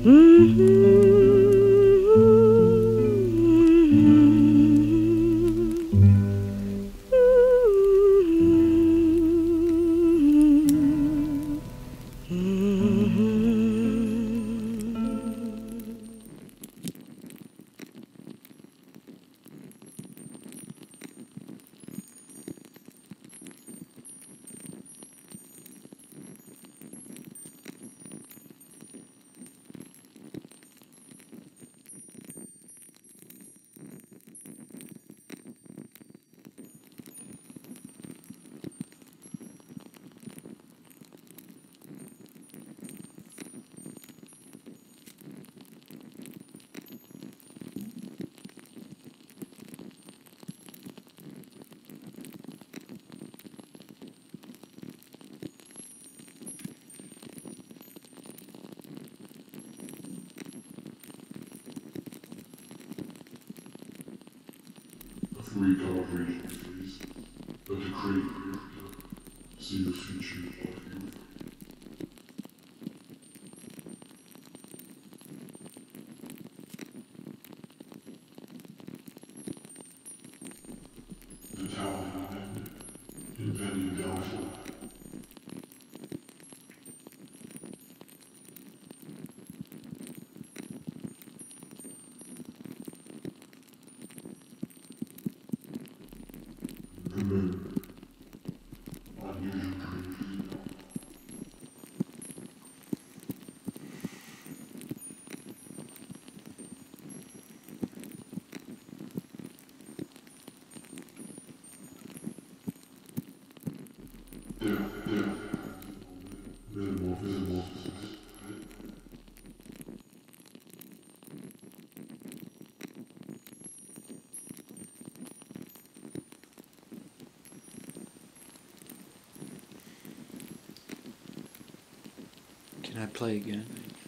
Three-card reading, please. A decree. See the future of youth. The tower impending downfall. The moon. Unusual dreams. Death. Minimal. Can I play again?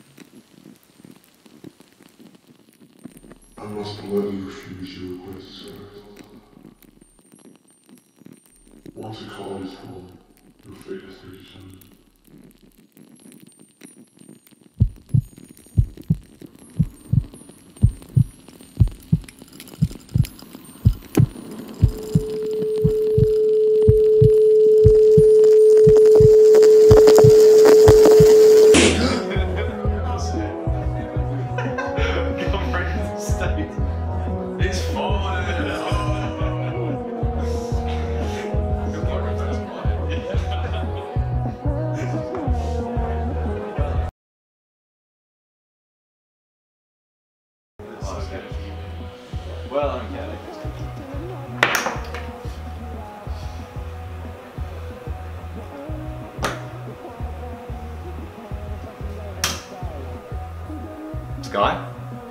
I must politely refuse your request, sir. Once a card is drawn, your fate is determined. Well, I'm getting it. Sky?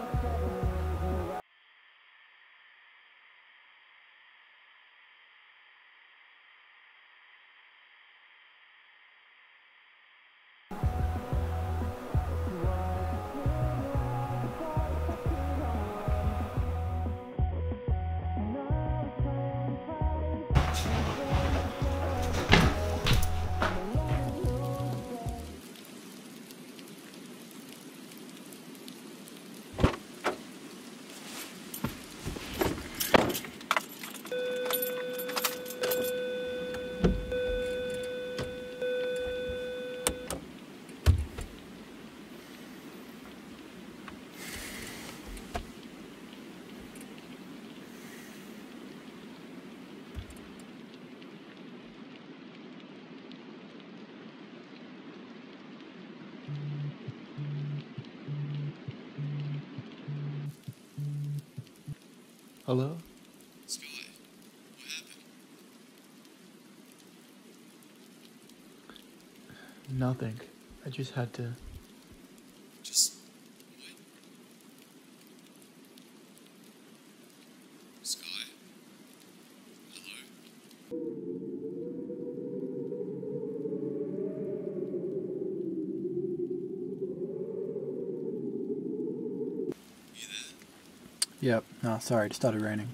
Hello? Sky, what happened? Nothing. I just had to. Just what? Sky? Hello? You there? Yep. No, sorry. It started raining.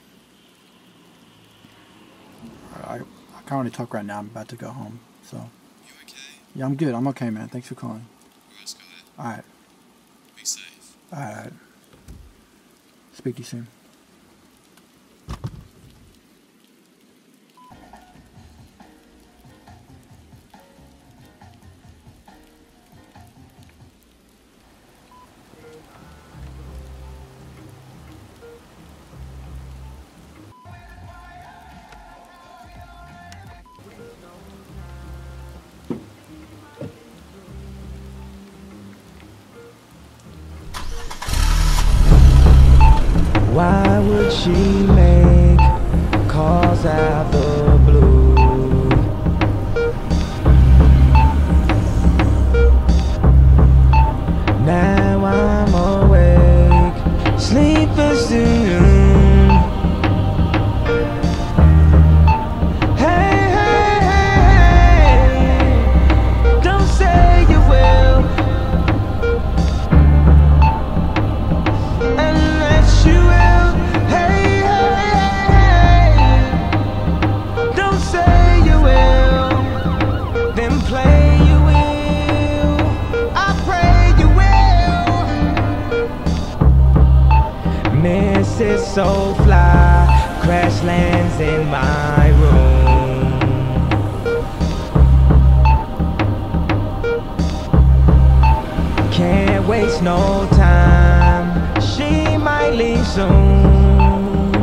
I can't really talk right now. I'm about to go home. So. You okay? Yeah, I'm good. I'm okay, man. Thanks for calling. Alright, Sky. Alright. Speak to you soon. Why would she make calls out the blue? Now I'm awake, sleepless soon. Hey, hey, hey, hey, don't say you will, unless you will. Hey, hey, hey, don't say you will, then play you will. I pray you will. Mrs. Soulfly crash lands in my room. Can't waste no time, she might leave soon.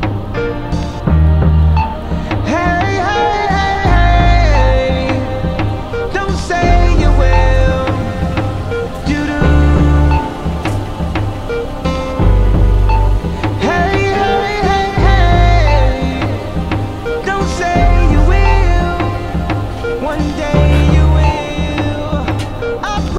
Hey, hey, hey, hey, don't say you will. Do-do. Hey, hey, hey, hey, don't say you will. One day you will. I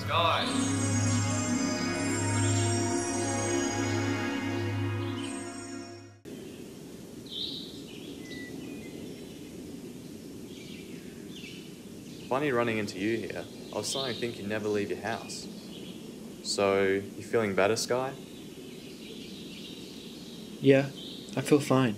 Sky! Funny running into you here. I was starting to think you'd never leave your house. So, you feeling better, Sky? Yeah, I feel fine.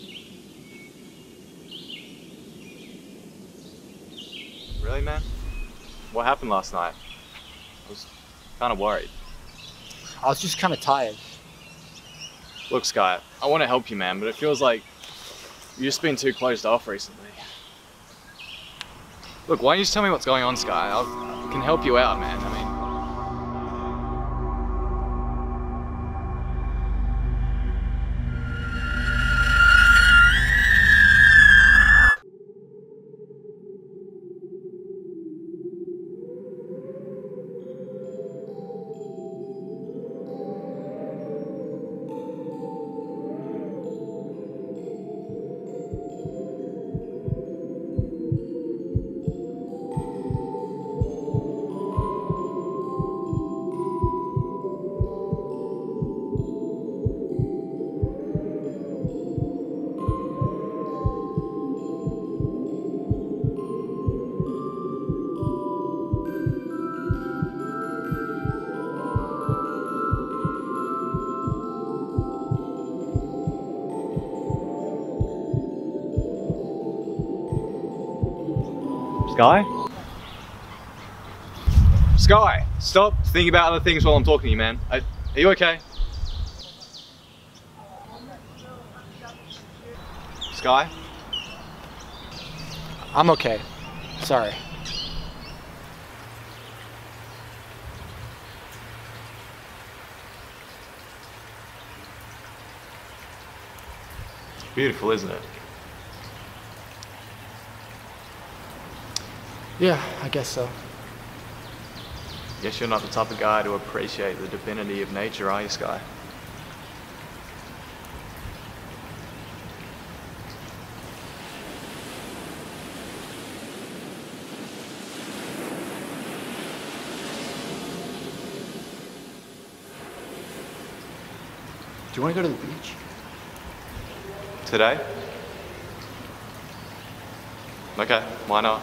Really, man? What happened last night? I was kind of worried. I was just kind of tired. Look, Sky, I want to help you, man, but it feels like you've just been too closed off recently. Look, why don't you just tell me what's going on, Sky? I can help you out, man. Sky? Sky! Stop thinking about other things while I'm talking to you, man. Are you okay? Sky? I'm okay. Sorry. It's beautiful, isn't it? Yeah, I guess so. Guess you're not the type of guy to appreciate the divinity of nature, are you, Sky? Do you want to go to the beach? Today? Okay, why not?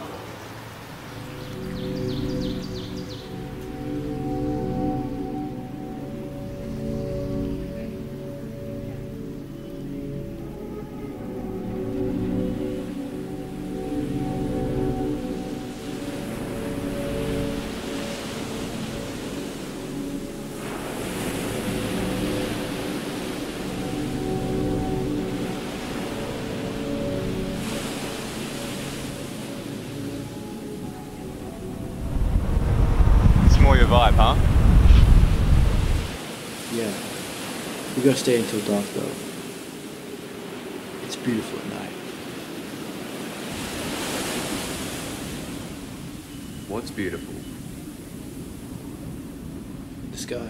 More your vibe, huh? Yeah. We gotta stay until dark though. It's beautiful at night. What's beautiful? The sky.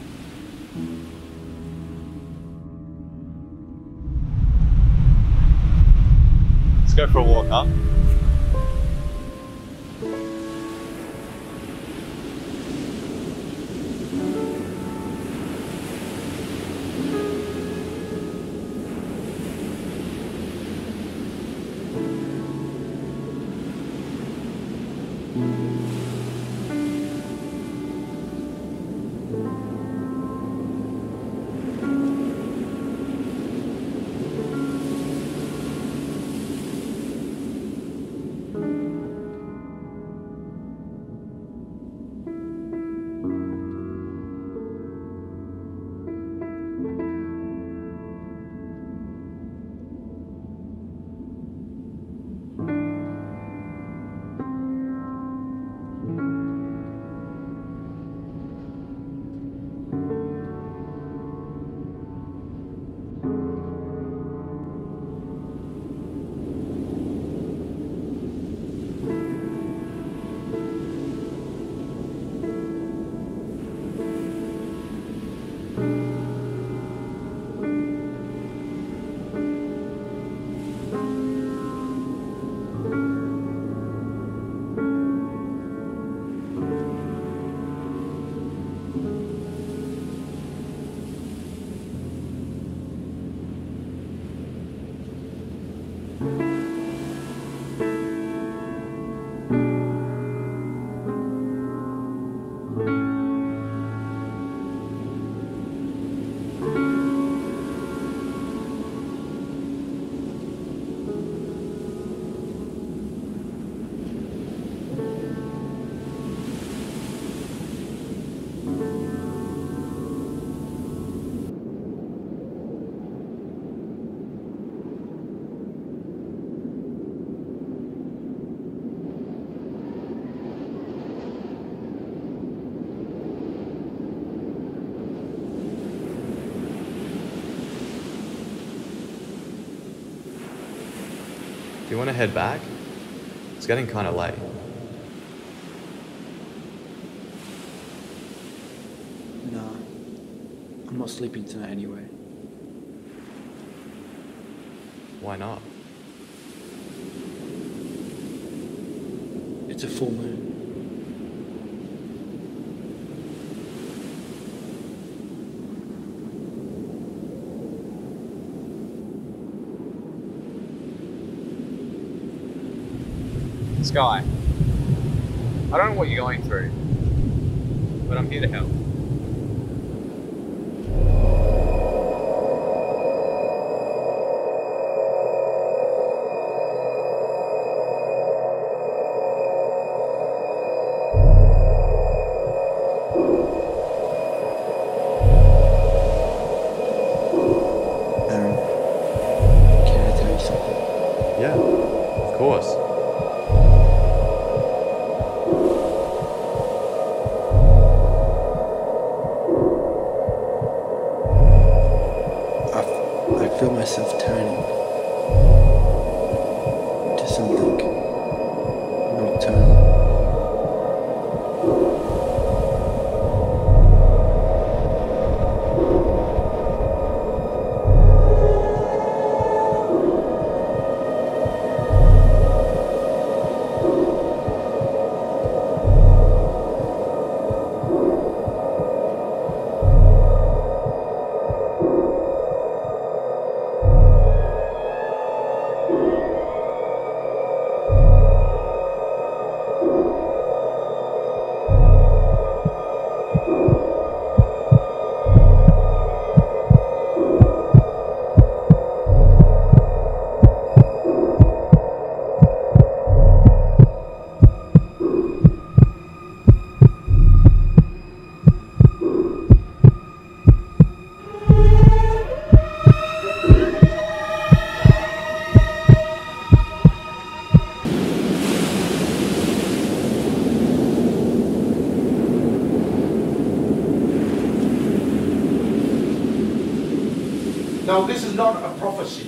Let's go for a walk, huh? you want to head back? It's getting kind of late. Nah. I'm not sleeping tonight anyway. Why not? It's a full moon. Sky, I don't know what you're going through, but I'm here to help. Aaron, can I tell you something? Yeah, of course. I feel myself turning to something nocturnal. Now, this is not a prophecy.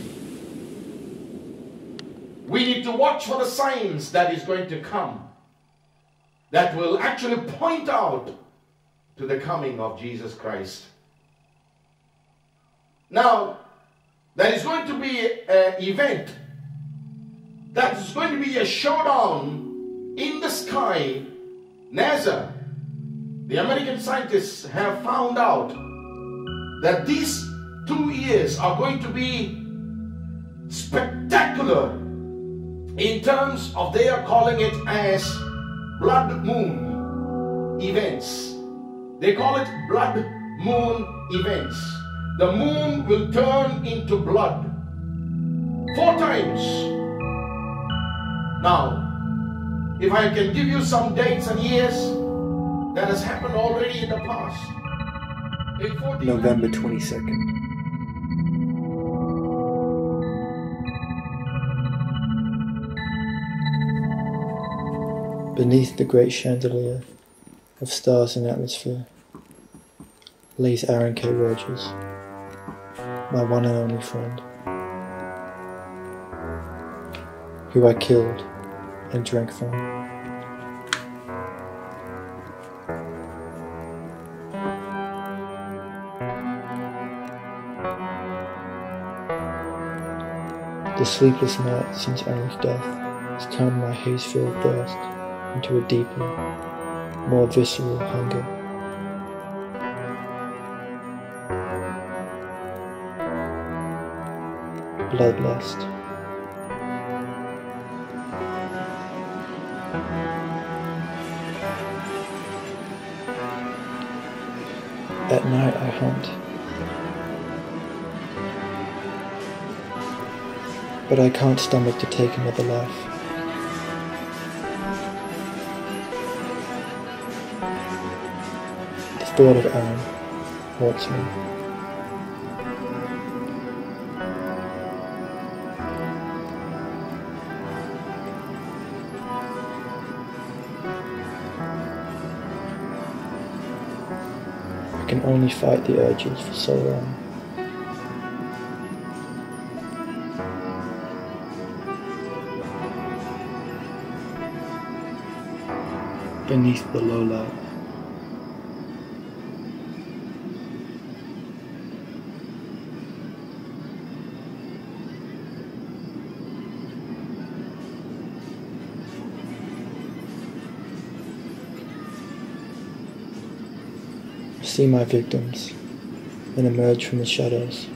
We need to watch for the signs that is going to come that will actually point out to the coming of Jesus Christ. Now, there is going to be an event that is going to be a showdown in the sky. NASA, the American scientists, have found out that these 2 years are going to be spectacular in terms of, they are calling it as blood moon events. They call it blood moon events. The moon will turn into blood 4 times. Now, if I can give you some dates and years, that has happened already in the past. In November 22nd. Beneath the great chandelier of stars and atmosphere lays Aaron K. Rogers, my one and only friend, who I killed and drank from. The sleepless night since Aaron's death has turned my haze-filled thirst into a deeper, more visceral hunger. Bloodlust. At night I hunt, but I can't stomach to take another life. The thought of Aaron haunts me. I can only fight the urges for so long. beneath the lowlight. I see my victims and emerge from the shadows.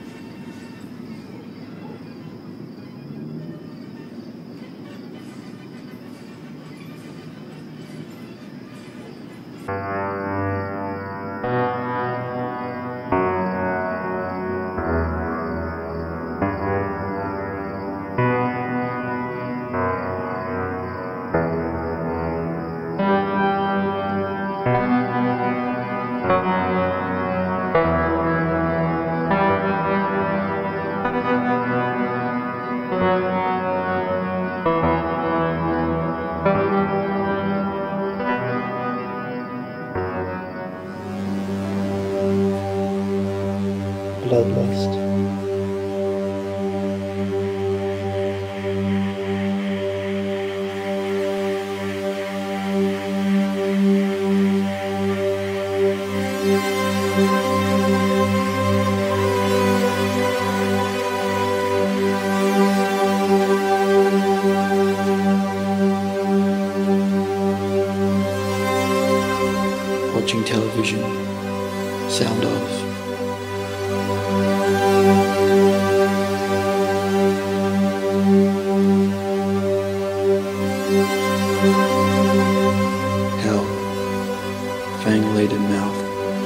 Bloodlust. Watching television, sound off. Hell, fang-laden mouth.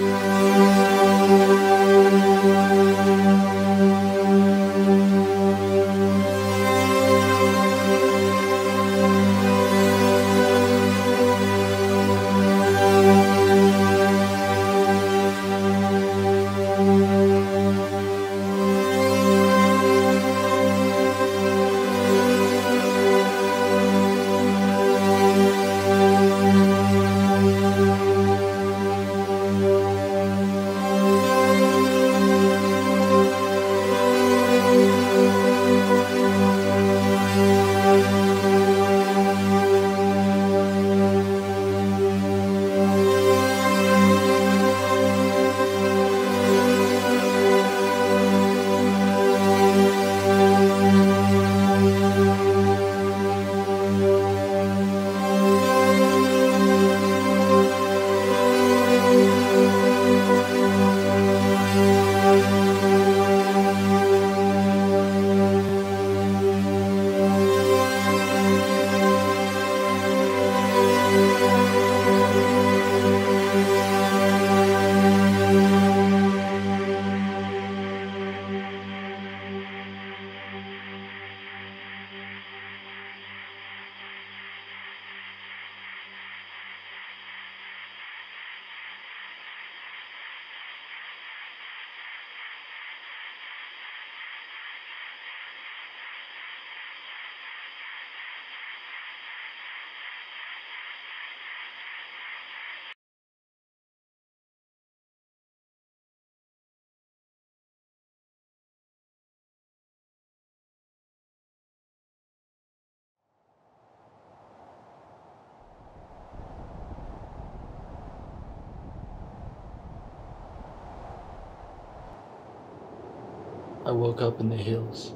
I woke up in the hills.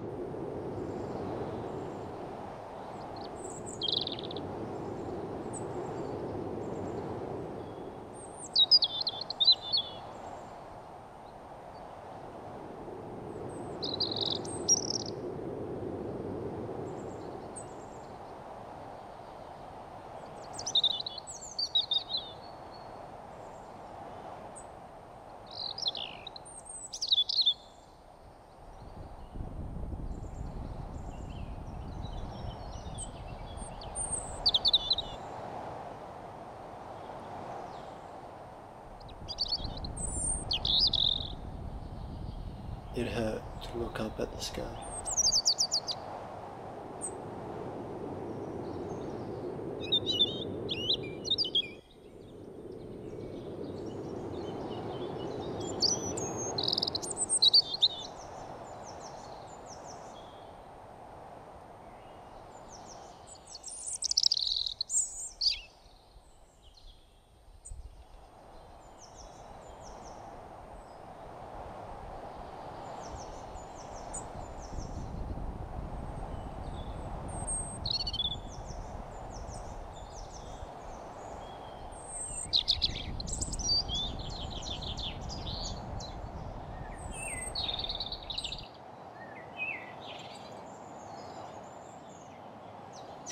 It hurt to look up at the sky.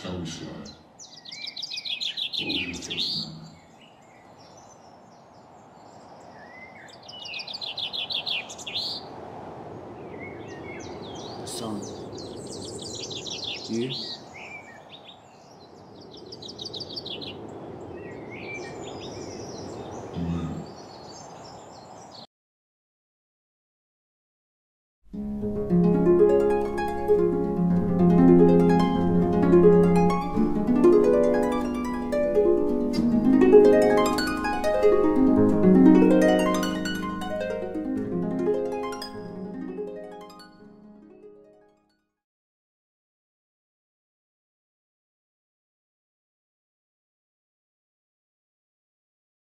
Tell me, Sky. What was your first name?